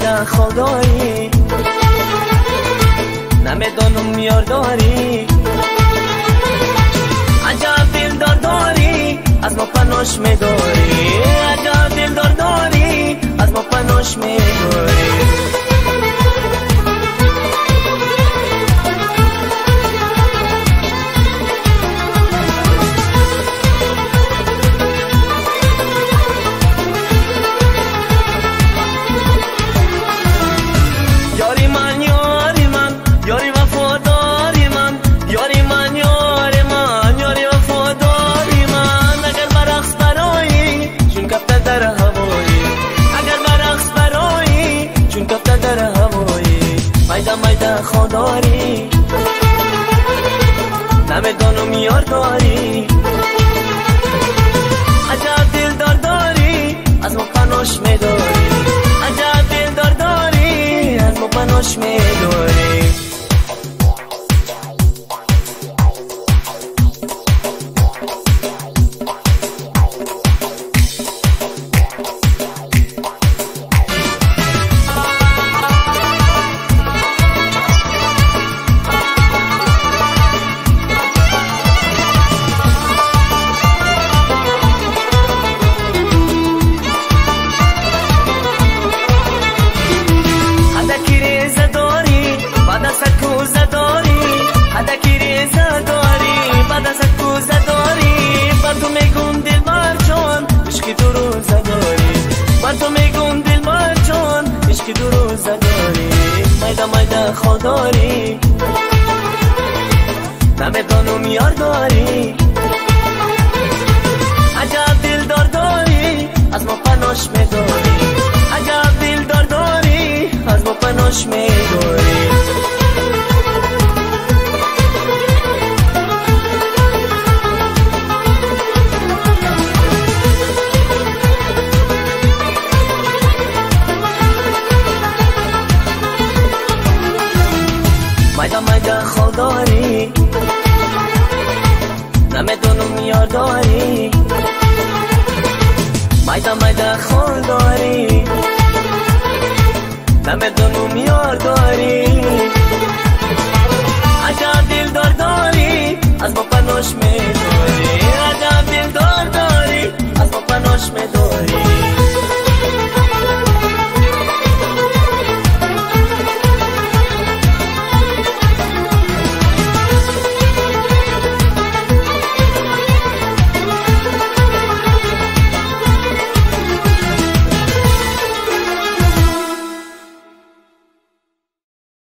مایده خوداری، نمیدونم یار داری، عجب دلدار داری از ما پناش میداری، عجب دلدار داری از ما پناش میداری. مایده خوداری، نمیدونم یار داری، عجب دلدار داری از ما پناش میداری، عجب دلدار داری از ما پناش میداری. مایده خوداری، نمیدونم یار داری، عجب دلدار داری از ما پناش میداری، عجب دلدار داری از ما پناش میداری. مایده خوداری، نمیدونم یار داری، مایده خوداری، نمیدونم یار داری، عجب دلدار داری از ما پناش میداری، عجب دلدار داری از ما پناش میداری.